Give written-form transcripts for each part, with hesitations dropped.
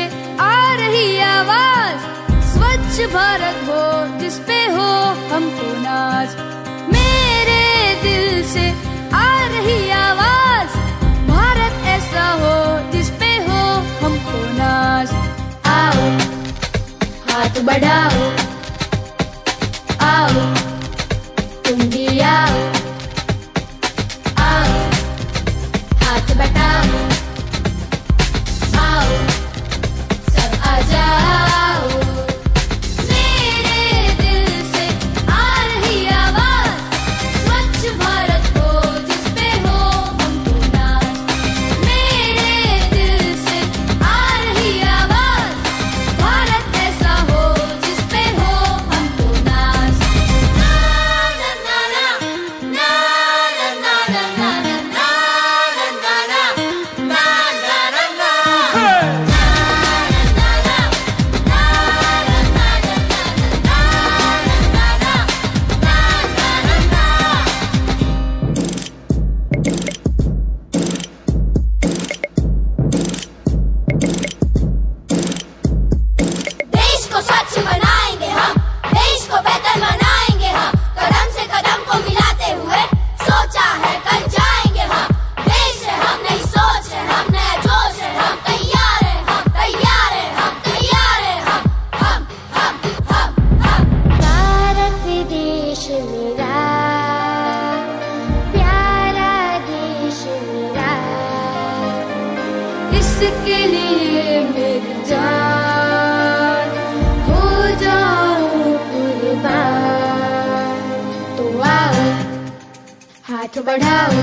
आ रही आवाज, स्वच्छ भारत हो जिसपे हो हमको नाज। मेरे दिल से आ रही आवाज, भारत ऐसा हो जिसपे हो हमको नाज। आओ हाथ बढ़ाओ, आओ तुम भी आओ, आओ हाथ बढ़ाओ, आओ सब आ जाओ। मेरे दिल से आ रही आवाज, स्वच्छ भारत हो जिसपे हो हमको नाज। मेरे दिल से आ रही आवाज, भारत ऐसा हो जिसपे हो हमको नाज। ना ना ना ना ना ना ना ना ना ना ना ना ना ना। देश को स्वच्छ बनाएंगे हम, देश को बेहतर बनाएंगे हम, कदम से कदम को मिलाते हुए सोचा है कल जाएंगे हम। देश है हम, नई सोच है हम, नया जोश है हम, तैयार है हम, तैयार है हम, तैयार है हम। भारत देश मेरा, प्यारा देश मेरा, इसके लिए मेरी जान हो जाऊं कुर्बान। तो आओ हाथ बढ़ाओ,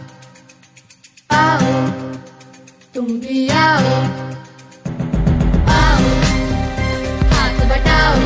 आओ तुम भी आओ, आओ हाथ बढ़ाओ,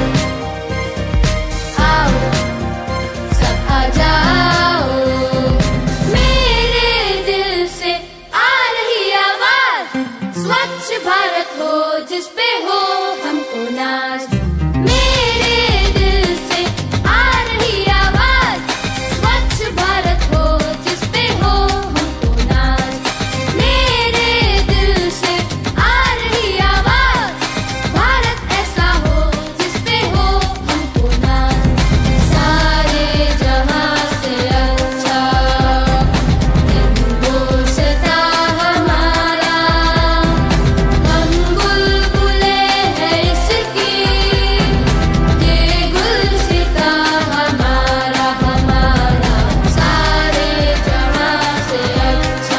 आओ सब आ जाओ। मेरे दिल से आ रही आवाज, स्वच्छ भारत हो जिसपे हो हमको नाज। मेरे दिल से आ रही आवाज, स्वच्छ भारत हो जिसपे हो हमको नाज। मेरे दिल से आ रही आवाज, भारत ऐसा हो जिसपे हो हमको नाज। सारे जहां से अच्छा हिंदुस्ता हमारा, हम बुलबुले हैं इसकी, ये गुलसिता हमारा हमारा। सारे जहां से अच्छा।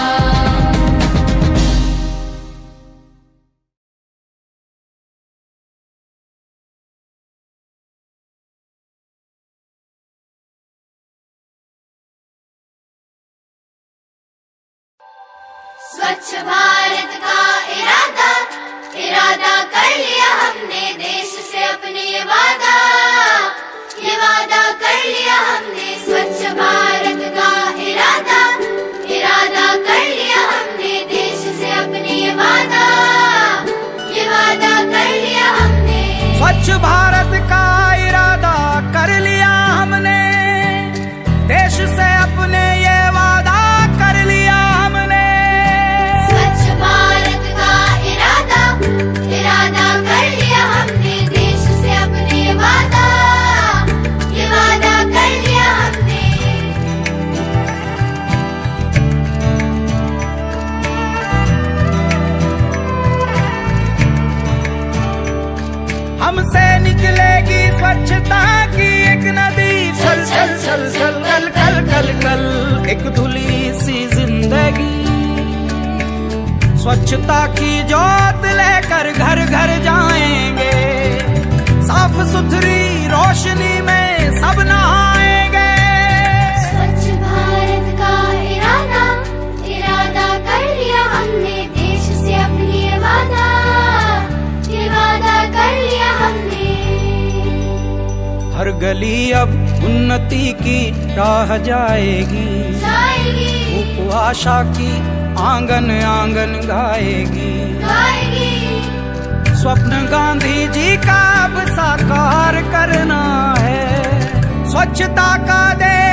स्वच्छ भारत का इरादा, इरादा कर लिया हमने, देश से अपने ये वादा कर लिया हमने। स्वच्छ भारत का इरादा, इरादा कर लिया हमने, देश से अपने ये वादा कर लिया हमने। स्वच्छ भारत का इरादा कर लिया हमने, देश से अपने ये वादा कर लिया हमने। स्वच्छ भारत का इरादा, इरादा कर लिया हमने, देश से अपने ये वादा कर लिया हमने। हमसे निकलेगी स्वच्छता की एक नदी, चल चल चल चल कल कल कल कल एक धुली सी जिंदगी। स्वच्छता की जोत लेकर घर घर जाएंगे, साफ सुथरी रोशनी में सब नहाएंगे। स्वच्छ भारत का इरादा, इरादा कर लिया हमने, देश से अपनी ये वादा कर लिया हमने। हर गली अब उन्नति की राह जाएगी, धूप आशा की आंगन आंगन गाएगी। स्वप्न गांधी जी का अब साकार करना है, स्वच्छता का दे